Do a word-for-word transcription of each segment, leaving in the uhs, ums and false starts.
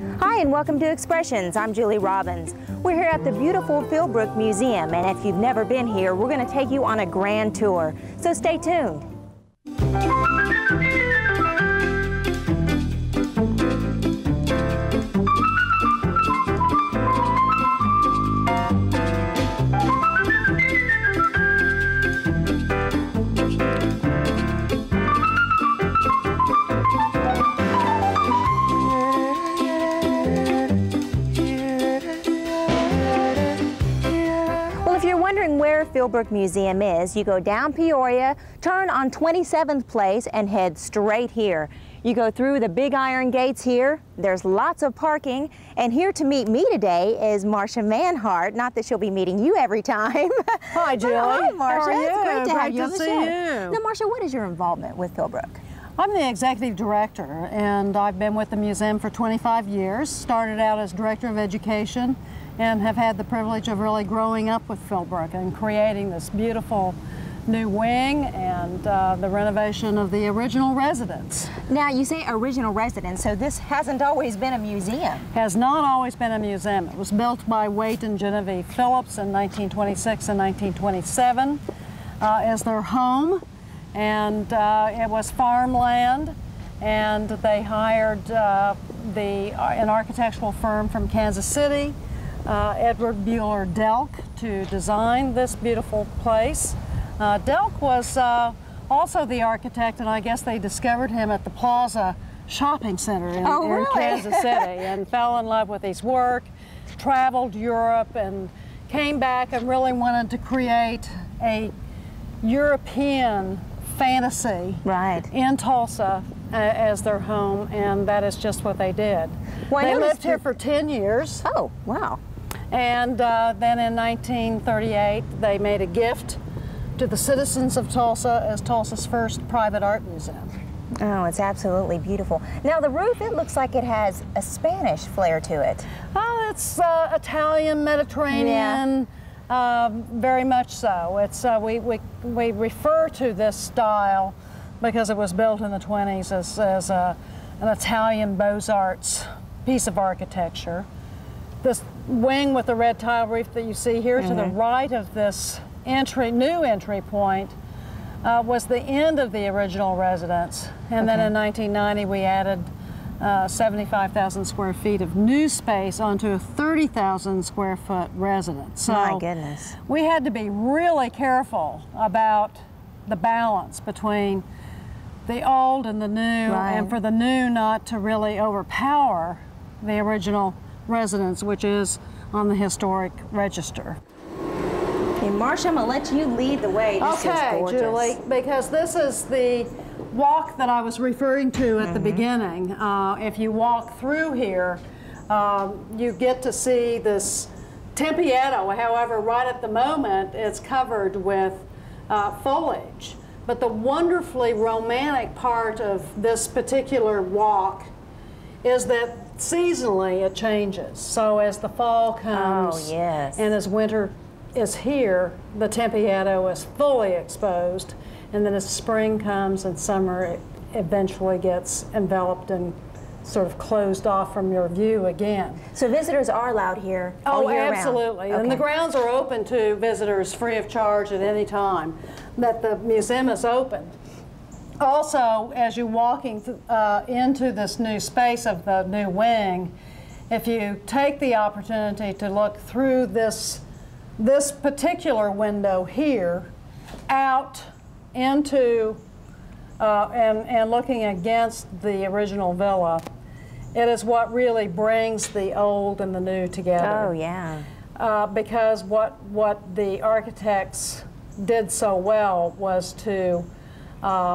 Hi and welcome to Expressions. I'm Julie Robbins. We're here at the beautiful Philbrook Museum, and if you've never been here, we're going to take you on a grand tour. So stay tuned. Where Philbrook Museum is, you go down Peoria, turn on twenty-seventh Place, and head straight here. You go through the big iron gates here. There's lots of parking, and here to meet me today is Marcia Manhart. Not that she'll be meeting you every time. Hi, Julie. Hi, Marcia. How are you? It's great to great have you to on the see show. you. Now, Marcia, what is your involvement with Philbrook? I'm the executive director, and I've been with the museum for twenty-five years. Started out as director of education, and have had the privilege of really growing up with Philbrook and creating this beautiful new wing and uh, the renovation of the original residence. Now, you say original residence, so this hasn't always been a museum. Has not always been a museum. It was built by Waite and Genevieve Phillips in nineteen twenty-six and nineteen twenty-seven uh, as their home, and uh, it was farmland, and they hired uh, the, uh, an architectural firm from Kansas City, Uh, Edward Buehler Delk, to design this beautiful place. Uh, Delk was uh, also the architect, and I guess they discovered him at the Plaza Shopping Center in, oh, in really? Kansas City, and fell in love with his work, traveled Europe, and came back and really wanted to create a European fantasy right. in Tulsa uh, as their home, and that is just what they did. Well, they lived here for ten years. Oh, wow. And uh, then in nineteen thirty-eight, they made a gift to the citizens of Tulsa as Tulsa's first private art museum. Oh, it's absolutely beautiful. Now, the roof, it looks like it has a Spanish flair to it. Oh, it's uh, Italian, Mediterranean, yeah. uh, very much so. It's, uh, we, we, we refer to this style because it was built in the twenties as, as a, an Italian Beaux-Arts piece of architecture. This wing with the red tile roof that you see here mm-hmm. to the right of this entry, new entry point uh, was the end of the original residence. And okay. then in nineteen ninety we added uh, seventy-five thousand square feet of new space onto a thirty thousand square foot residence. So my goodness. We had to be really careful about the balance between the old and the new, right. and for the new not to really overpower the original residence, which is on the historic register. Okay, Marcia, I'm going to let you lead the way. This okay, is Julie, because this is the walk that I was referring to at mm-hmm. the beginning. Uh, if you walk through here, um, you get to see this Tempietto. However, right at the moment, it's covered with uh, foliage. But the wonderfully romantic part of this particular walk is that seasonally it changes. So as the fall comes oh, yes. and as winter is here, the Tempietto is fully exposed, and then as spring comes and summer, it eventually gets enveloped and sort of closed off from your view again. So visitors are allowed here all oh, year round? Absolutely. Okay. And the grounds are open to visitors free of charge at any time that the museum is open. Also, as you're walking uh, into this new space of the new wing, if you take the opportunity to look through this, this particular window here, out into, uh, and, and looking against the original villa, it is what really brings the old and the new together. Oh, yeah. Uh, because what, what the architects did so well was to uh,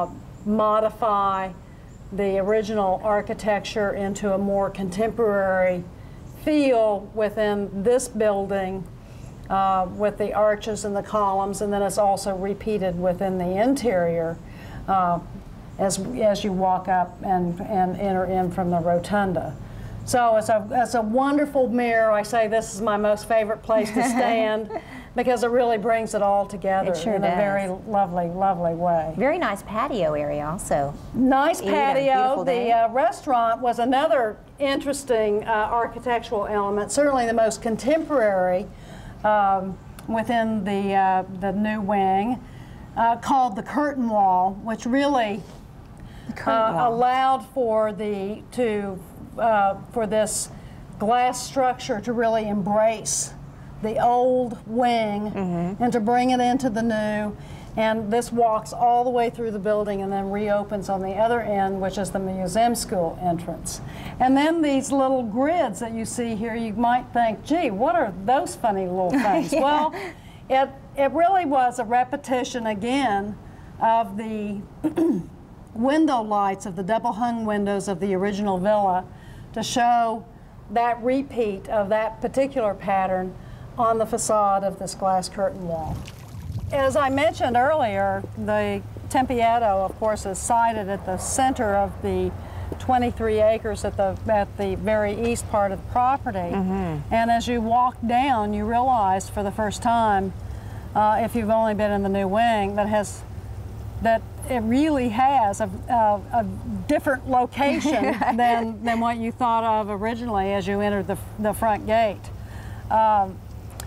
modify the original architecture into a more contemporary feel within this building uh, with the arches and the columns, and then it's also repeated within the interior uh, as, as you walk up and, and enter in from the rotunda. So it's a, it's a wonderful mirror. I say this is my most favorite place to stand. because it really brings it all together It sure in does. a very lovely, lovely way. Very nice patio area also. Nice Eat on a patio. beautiful The day. uh, restaurant was another interesting uh, architectural element, certainly the most contemporary um, within the, uh, the new wing, uh, called the curtain wall, which really curtain uh, wall. allowed for the to uh, for this glass structure to really embrace the old wing Mm-hmm. and to bring it into the new. And this walks all the way through the building and then reopens on the other end, which is the museum school entrance. And then these little grids that you see here, you might think, gee, what are those funny little things? Yeah. Well, it, it really was a repetition again of the window lights of the double hung windows of the original villa to show that repeat of that particular pattern on the facade of this glass curtain wall. As I mentioned earlier, the Tempietto, of course, is sited at the center of the twenty-three acres at the, at the very east part of the property. Mm-hmm. And as you walk down, you realize for the first time, uh, if you've only been in the new wing, that has that it really has a, a, a different location than, than what you thought of originally as you entered the, the front gate. Um,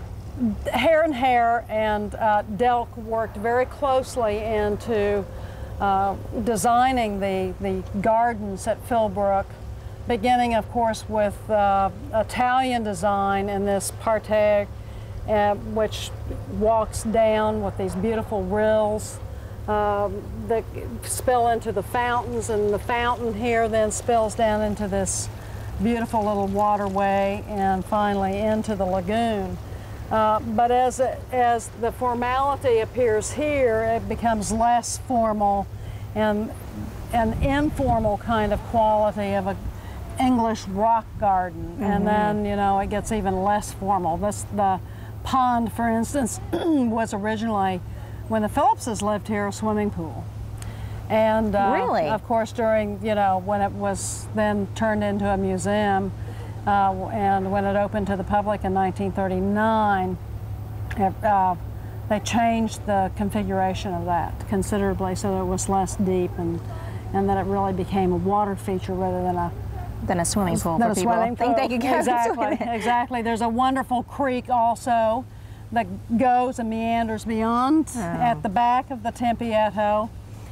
Hare and Hare and uh, Delk worked very closely into uh, designing the, the gardens at Philbrook, beginning, of course, with uh, Italian design in this parterre, uh, which walks down with these beautiful rills um, that spill into the fountains, and the fountain here then spills down into this beautiful little waterway and finally into the lagoon. Uh, but as, as the formality appears here, it becomes less formal and an informal kind of quality of an English rock garden. Mm-hmm. And then, you know, it gets even less formal. This, the pond, for instance, was originally, when the Phillipses lived here, a swimming pool. And uh, really? Of course, during, you know, when it was then turned into a museum, Uh, and when it opened to the public in nineteen thirty-nine, it, uh, they changed the configuration of that considerably so that it was less deep, and, and that it really became a water feature rather than a Than a swimming pool than for a people swimming think pool. they could go Exactly, swimming. exactly. There's a wonderful creek also that goes and meanders beyond Oh. at the back of the Tempietto,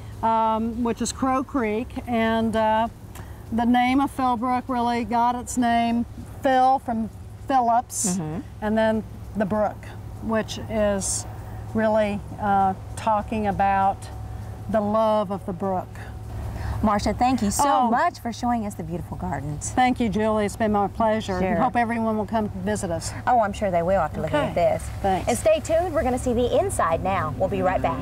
um, which is Crow Creek, and uh, the name of Philbrook really got its name, Phil from Phillips, mm-hmm. and then the brook, which is really uh, talking about the love of the brook. Marcia, thank you so Oh. much for showing us the beautiful gardens. Thank you, Julie. It's been my pleasure. Sure. Hope everyone will come visit us. Oh, I'm sure they will after looking Okay. at this. Thanks. And stay tuned, we're going to see the inside now. We'll be right back.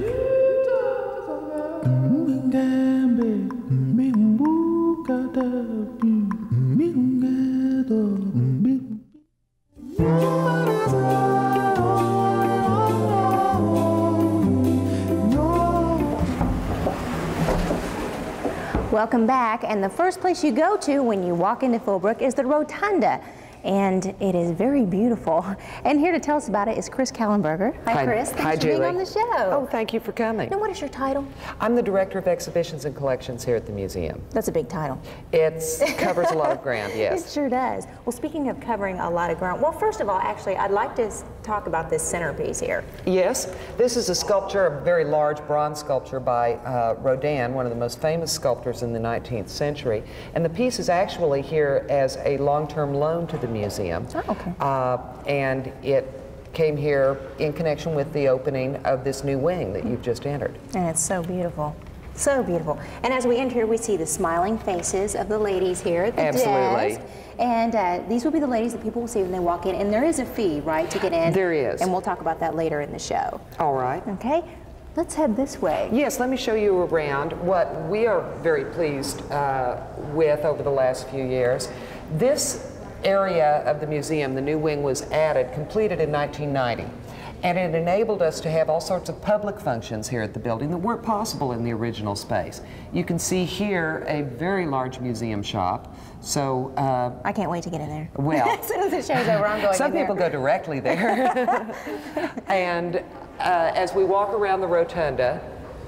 Welcome back, and the first place you go to when you walk into Philbrook is the Rotunda, and it is very beautiful. And here to tell us about it is Chris Kallenberger. Hi, Hi. Chris. Thanks Hi, for being Julie. on the show. Oh, thank you for coming. Now, what is your title? I'm the Director of Exhibitions and Collections here at the museum. That's a big title. It covers a lot of ground, It yes. sure does. Well, speaking of covering a lot of ground, well, first of all, actually, I'd like to s- talk about this centerpiece here. Yes, this is a sculpture, a very large bronze sculpture by uh, Rodin, one of the most famous sculptors in the nineteenth century. And the piece is actually here as a long-term loan to the museum. Oh, okay. Uh, and it came here in connection with the opening of this new wing that you've just entered. And it's so beautiful. So beautiful. And as we enter here, we see the smiling faces of the ladies here at the Absolutely. desk. And uh, these will be the ladies that people will see when they walk in. And there is a fee, right, to get in? There is. And we'll talk about that later in the show. All right. Okay, let's head this way. Yes, let me show you around what we are very pleased uh, with over the last few years. This area of the museum, the new wing, was added, completed in nineteen ninety. And it enabled us to have all sorts of public functions here at the building that weren't possible in the original space. You can see here a very large museum shop. So uh, I can't wait to get in there. Well, as soon as the show's over, I'm going some in people there. go directly there. And uh, as we walk around the rotunda,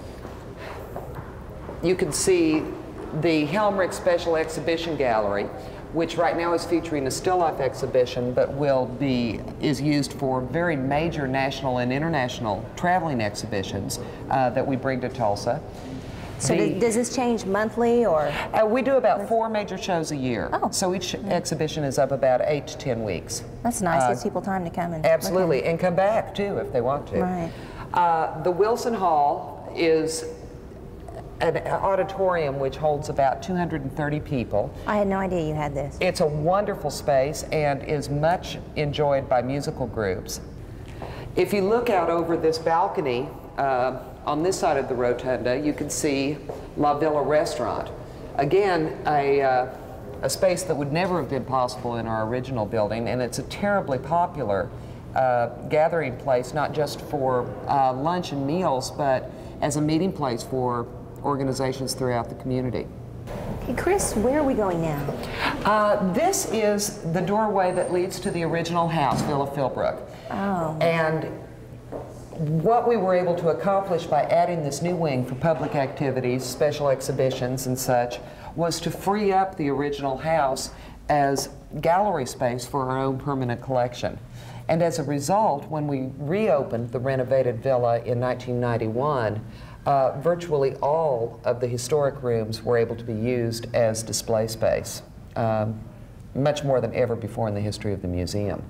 you can see the Helmrich Special Exhibition Gallery, which right now is featuring a still life exhibition, but will be is used for very major national and international traveling exhibitions uh, that we bring to Tulsa. So The- does, does this change monthly or? Uh, we do about four major shows a year. Oh. So each exhibition is up about eight to ten weeks. That's nice. Uh, Gives people time to come and look Absolutely, at it. and come back too if they want to. Right. Uh, the Wilson Hall is an auditorium which holds about two hundred thirty people. I had no idea you had this. It's a wonderful space and is much enjoyed by musical groups. If you look out over this balcony, uh, on this side of the rotunda, you can see La Villa Restaurant. Again, a, uh, a space that would never have been possible in our original building, and it's a terribly popular uh, gathering place, not just for uh, lunch and meals, but as a meeting place for organizations throughout the community. Hey, Chris, where are we going now? Uh, this is the doorway that leads to the original house, Villa Philbrook. Oh. And what we were able to accomplish by adding this new wing for public activities, special exhibitions and such, was to free up the original house as gallery space for our own permanent collection. And as a result, when we reopened the renovated villa in nineteen ninety-one, uh, virtually all of the historic rooms were able to be used as display space, um, much more than ever before in the history of the museum.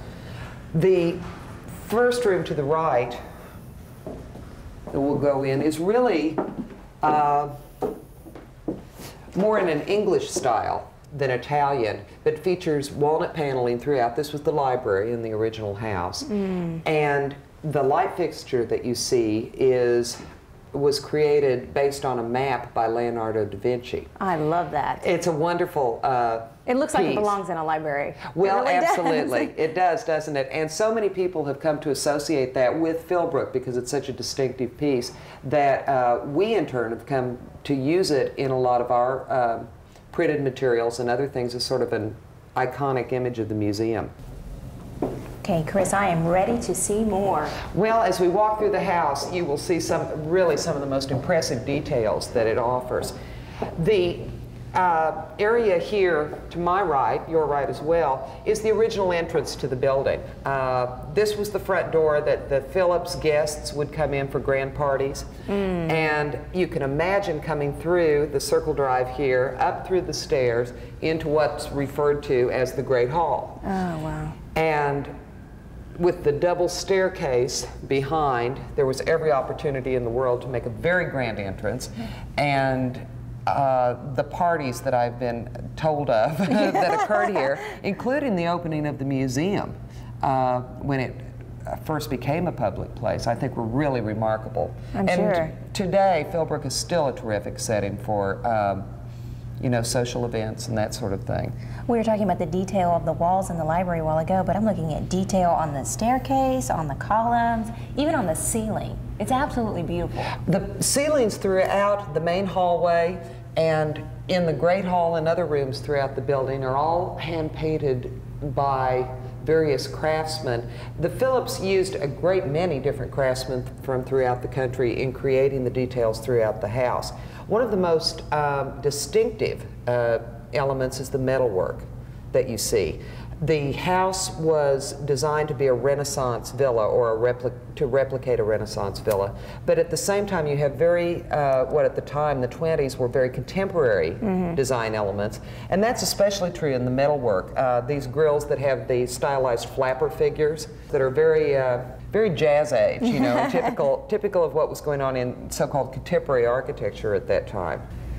The first room to the right that we'll go in is really uh, more in an English style than Italian, but features walnut paneling throughout. This was the library in the original house. Mm. And the light fixture that you see is was created based on a map by Leonardo da Vinci. I love that. It's a wonderful uh, It looks like it piece. belongs in a library. Well, It really does. absolutely. It does, doesn't it? And so many people have come to associate that with Philbrook because it's such a distinctive piece that uh, we, in turn, have come to use it in a lot of our uh, printed materials and other things as sort of an iconic image of the museum. Okay, Chris, I am ready to see more. Well, as we walk through the house, you will see some, really some of the most impressive details that it offers. The uh, area here to my right, your right as well, is the original entrance to the building. Uh, this was the front door that the Phillips guests would come in for grand parties. Mm. And you can imagine coming through the circle drive here, up through the stairs, into what's referred to as the Great Hall. Oh, wow. And with the double staircase behind, there was every opportunity in the world to make a very grand entrance. And uh, the parties that I've been told of that occurred here, including the opening of the museum uh, when it first became a public place, I think were really remarkable. I'm and sure. Today, Philbrook is still a terrific setting for um, you know, social events and that sort of thing. We were talking about the detail of the walls in the library a while ago, but I'm looking at detail on the staircase, on the columns, even on the ceiling. It's absolutely beautiful. The ceilings throughout the main hallway and in the Great Hall and other rooms throughout the building are all hand-painted by various craftsmen. The Phillips used a great many different craftsmen from throughout the country in creating the details throughout the house. One of the most um, distinctive uh, elements is the metalwork that you see. The house was designed to be a Renaissance villa, or a repli to replicate a Renaissance villa, but at the same time you have very, uh, what at the time, the twenties, were very contemporary mm-hmm. design elements, and that's especially true in the metalwork. Uh, these grills that have the stylized flapper figures that are very, uh, very jazz age, you know, typical, typical of what was going on in so-called contemporary architecture at that time.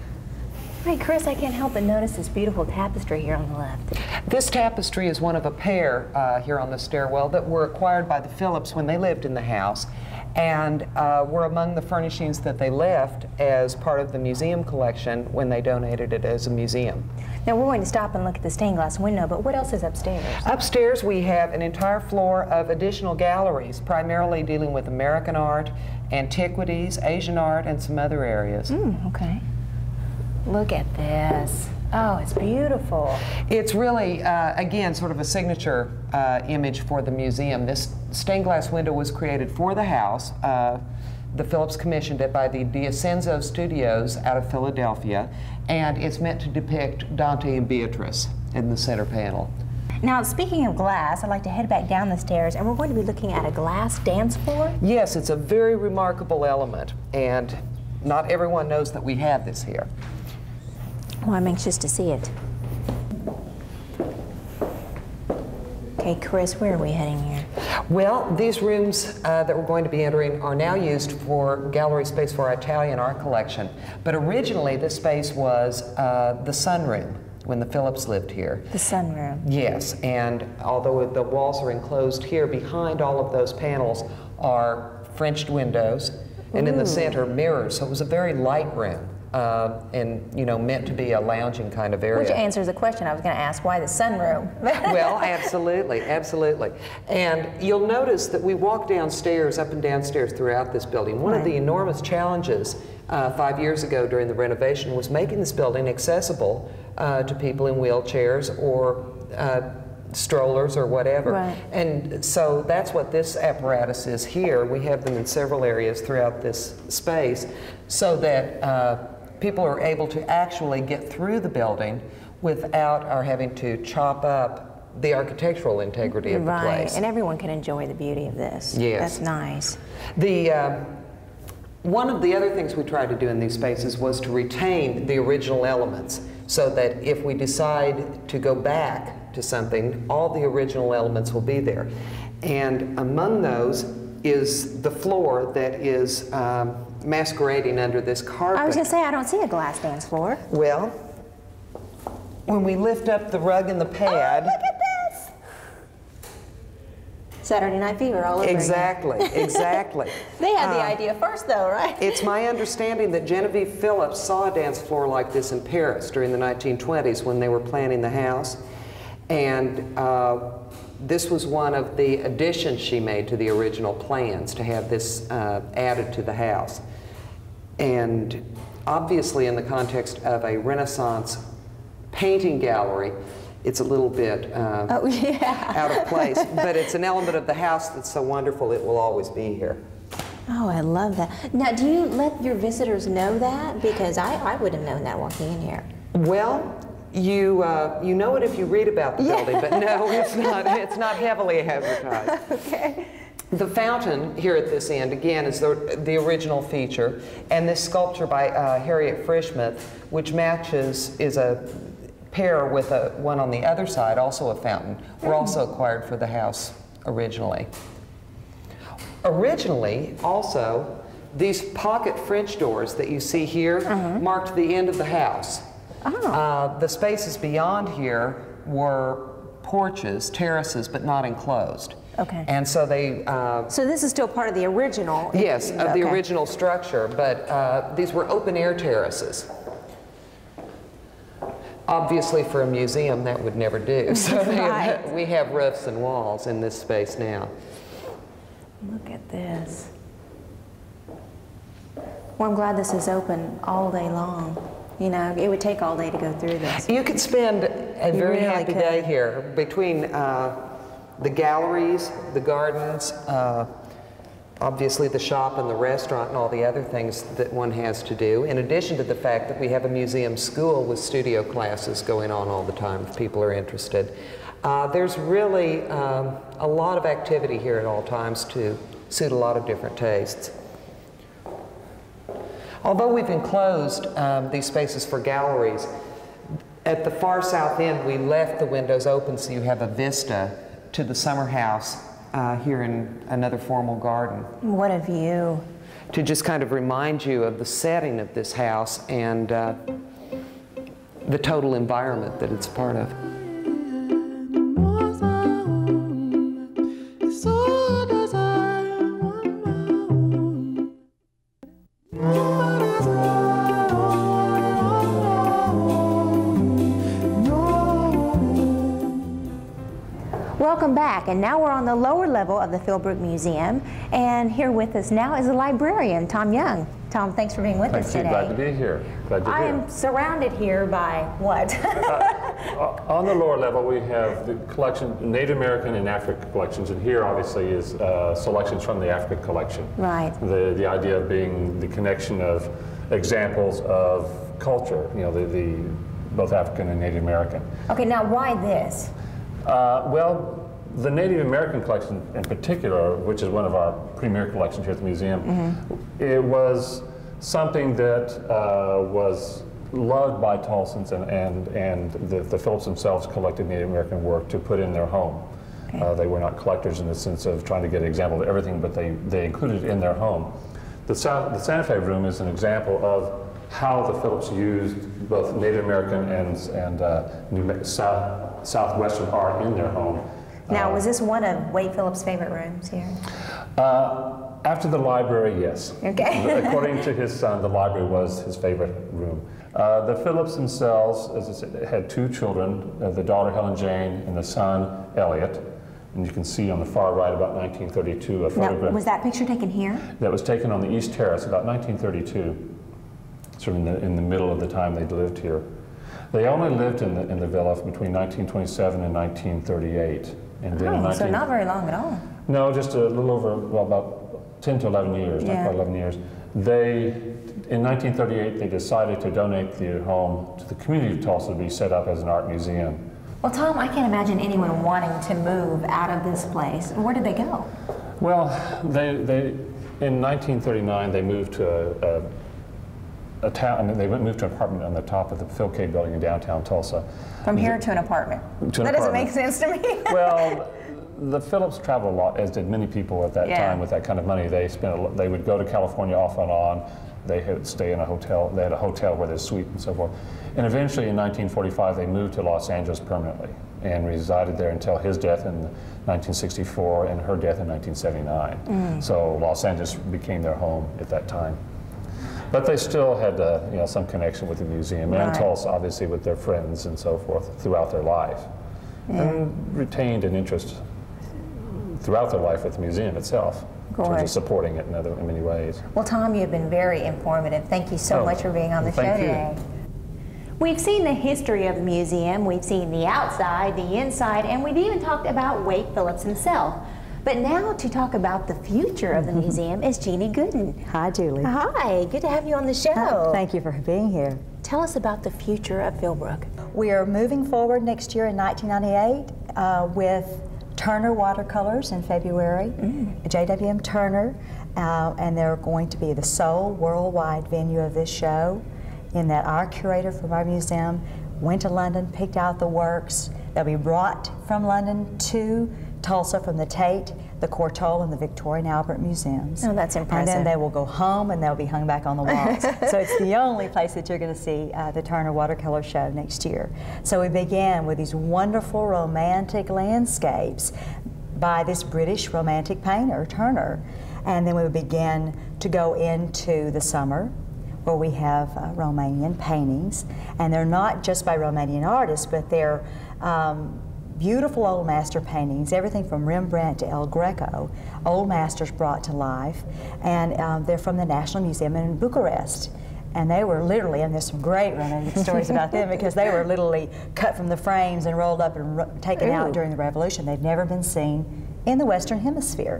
Hey, Chris, I can't help but notice this beautiful tapestry here on the left. This tapestry is one of a pair uh, here on the stairwell that were acquired by the Phillips when they lived in the house, and uh, were among the furnishings that they left as part of the museum collection when they donated it as a museum. Now we're going to stop and look at the stained glass window, but what else is upstairs? Upstairs we have an entire floor of additional galleries, primarily dealing with American art, antiquities, Asian art, and some other areas. Mm, okay. Look at this. Oh, it's beautiful. It's really, uh, again, sort of a signature uh, image for the museum. This stained glass window was created for the house. Uh, the Phillips commissioned it by the D'Ascenzo Studios out of Philadelphia, and it's meant to depict Dante and Beatrice in the center panel. Now, speaking of glass, I'd like to head back down the stairs, and we're going to be looking at a glass dance floor. Yes, it's a very remarkable element, and not everyone knows that we have this here. Well, I'm anxious to see it. Okay, Chris, where are we heading here? Well, these rooms uh, that we're going to be entering are now used for gallery space for our Italian art collection. But originally, this space was uh, the sunroom when the Phillips lived here. The sunroom. Yes, and although the walls are enclosed here, behind all of those panels are Frenched windows, and Ooh. In the center, mirrors. So it was a very light room. Uh, and, you know, meant to be a lounging kind of area. Which answers the question I was going to ask, why the sunroom? Well, absolutely, absolutely. And you'll notice that we walk downstairs, up and downstairs throughout this building. One right. of the enormous challenges uh, five years ago during the renovation was making this building accessible uh, to people in wheelchairs or uh, strollers or whatever. Right. And so that's what this apparatus is here. We have them in several areas throughout this space so that uh, people are able to actually get through the building without our having to chop up the architectural integrity of right. the place. Right, and everyone can enjoy the beauty of this. Yes. That's nice. The, uh, one of the other things we tried to do in these spaces was to retain the original elements so that if we decide to go back to something, all the original elements will be there. And among those is the floor that is um, masquerading under this carpet. I was going to say, I don't see a glass dance floor. Well, when we lift up the rug and the pad... Oh, look at this! Saturday Night Fever all over Exactly, again. exactly. They had the uh, idea first, though, right? It's my understanding that Genevieve Phillips saw a dance floor like this in Paris during the nineteen twenties when they were planning the house. And uh, this was one of the additions she made to the original plans, to have this uh, added to the house. And obviously in the context of a Renaissance painting gallery, it's a little bit uh, oh, yeah. out of place, but it's an element of the house that's so wonderful it will always be here. Oh, I love that. Now, do you let your visitors know that? Because I, I would have known that walking in here. Well, you uh, you know it if you read about the yeah. building, but no, it's not. It's not heavily advertised. Okay. The fountain here at this end, again, is the, the original feature, and this sculpture by uh, Harriet Frischmuth, which matches, is a pair with a one on the other side, also a fountain, were also acquired for the house originally. Originally, also, these pocket French doors that you see here uh-huh. marked the end of the house. Oh. Uh, the spaces beyond here were porches, terraces, but not enclosed. Okay. And so they... Uh, so this is still part of the original? Yes, of okay. the original structure, but uh, these were open-air terraces. Obviously, for a museum, that would never do. So right. they, we have roofs and walls in this space now. Look at this. Well, I'm glad this is open all day long. You know, it would take all day to go through this. You could spend a you very really happy could. day here between uh, the galleries, the gardens, uh, obviously the shop and the restaurant and all the other things that one has to do, in addition to the fact that we have a museum school with studio classes going on all the time if people are interested. Uh, there's really um, a lot of activity here at all times to suit a lot of different tastes. Although we've enclosed um, these spaces for galleries, at the far south end we left the windows open so you have a vista to the summer house uh, here in another formal garden. What a view. To just kind of remind you of the setting of this house and uh, the total environment that it's part of. Welcome back, and now we're on the lower level of the Philbrook Museum, and here with us now is the librarian, Tom Young. Tom, thanks for being with Thank us you. today. Glad to be here. Glad to be I here. am surrounded here by what? uh, on the lower level, we have the collection, Native American and African collections, and here obviously is uh, selections from the African collection. Right. The the idea of being the connection of examples of culture, you know, the, the both African and Native American. Okay, now why this? Uh, well, the Native American collection in particular, which is one of our premier collections here at the museum, mm-hmm. it was something that uh, was loved by Tulsans, and, and, and the, the Phillips themselves collected Native American work to put in their home. Okay. Uh, they were not collectors in the sense of trying to get an example of everything, but they, they included it in their home. The, South, the Santa Fe room is an example of how the Phillips used both Native American and, and uh, New South, Southwestern art in their home. Now, uh, was this one of Wade Phillips' favorite rooms here? Uh, after the library, yes. Okay. According to his son, the library was his favorite room. Uh, the Phillips themselves, as I said, had two children, uh, the daughter Helen Jane and the son Elliot. And you can see on the far right, about nineteen thirty-two, a photograph. Now, was that picture taken here? That was taken on the East Terrace, about nineteen thirty-two. Sort of in the, in the middle of the time they lived here. They only lived in the, in the villa between nineteen twenty-seven and nineteen thirty-eight. And then oh, in nineteen so not very long at all. No, just a little over, well, about ten to eleven years, yeah. not quite eleven years. They, in nineteen thirty-eight, they decided to donate the home to the community of Tulsa to be set up as an art museum. Well, Tom, I can't imagine anyone wanting to move out of this place. Where did they go? Well, they, they in nineteen thirty-nine, they moved to a, a A town, I mean, they moved to an apartment on the top of the Phil K building in downtown Tulsa. From here to an apartment. To an that doesn't apartment. make sense to me. Well, the Phillips traveled a lot, as did many people at that yeah. time with that kind of money. They spent. A, they would go to California off and on. They would stay in a hotel. They had a hotel where there's a suite and so forth. And eventually, in nineteen forty-five, they moved to Los Angeles permanently and resided there until his death in nineteen sixty-four and her death in nineteen seventy-nine. Mm. So Los Angeles became their home at that time. But they still had uh, you know, some connection with the museum, right. and Tulsa, obviously, with their friends and so forth throughout their life. Yeah. And retained an interest throughout their life with the museum itself, in terms of supporting it in, other, in many ways. Well, Tom, you've been very informative. Thank you so oh, much for being on the show thank today. You. We've seen the history of the museum, we've seen the outside, the inside, and we've even talked about Wade Phillips himself. But now to talk about the future of the museum is Jeannie Gooden. Hi, Julie. Hi, good to have you on the show. Oh, thank you for being here. Tell us about the future of Philbrook. We are moving forward next year in nineteen ninety-eight uh, with Turner Watercolors in February, mm. J W M Turner, uh, and they're going to be the sole worldwide venue of this show, in that our curator from our museum went to London, picked out the works. They'll be brought from London to Tulsa from the Tate, the Courtauld, and the Victoria and Albert Museums. Oh, that's impressive. And then they will go home and they'll be hung back on the walls. So it's the only place that you're going to see uh, the Turner Watercolor Show next year. So we began with these wonderful romantic landscapes by this British romantic painter, Turner. And then we began to go into the summer, where we have uh, Romanian paintings. And they're not just by Romanian artists, but they're um, beautiful old master paintings, everything from Rembrandt to El Greco, old masters brought to life. And um, they're from the National Museum in Bucharest. And they were literally, and there's some great romantic stories about them, because they were literally cut from the frames and rolled up and ro taken Ooh. out during the Revolution. They'd never been seen in the Western Hemisphere.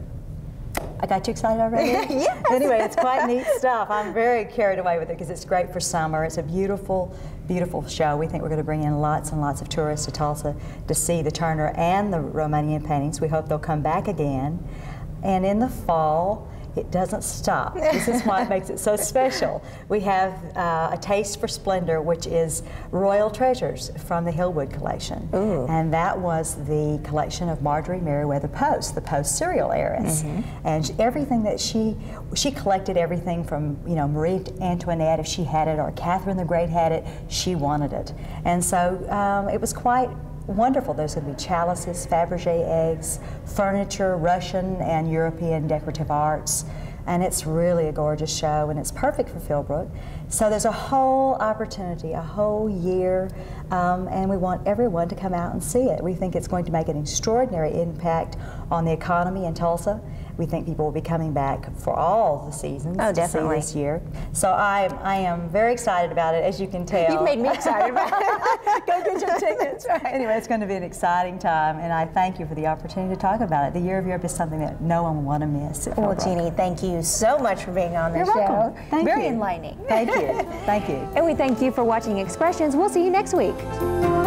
I got you excited already? Yes. Anyway, it's quite neat stuff. I'm very carried away with it because it's great for summer. It's a beautiful, beautiful show. We think we're going to bring in lots and lots of tourists to Tulsa to see the Turner and the Romanian paintings. We hope they'll come back again. And in the fall, it doesn't stop. This is what makes it so special. We have uh, A Taste for Splendor, which is royal treasures from the Hillwood collection. Ooh. And that was the collection of Marjorie Merriweather Post, the Post serial heiress. Mm-hmm. And everything that she, she collected everything from, you know, Marie Antoinette, if she had it, or Catherine the Great had it, she wanted it. And so um, it was quite wonderful. There's going to be chalices, Fabergé eggs, furniture, Russian and European decorative arts, and it's really a gorgeous show, and it's perfect for Philbrook So there's a whole opportunity, a whole year, um, and we want everyone to come out and see it. We think it's going to make an extraordinary impact on the economy in Tulsa. We think people will be coming back for all the seasons Oh, to definitely. see this year. So I, I am very excited about it, as you can tell. You've made me excited about it. Go get your tickets. Right. Anyway, it's going to be an exciting time, and I thank you for the opportunity to talk about it. The Year of Europe is something that no one will want to miss. at Well, Philbrook. Jeannie, thank you so much for being on the You're show. welcome. Thank Very you. enlightening. Thank you. Thank you. And we thank you for watching Expressions. We'll see you next week.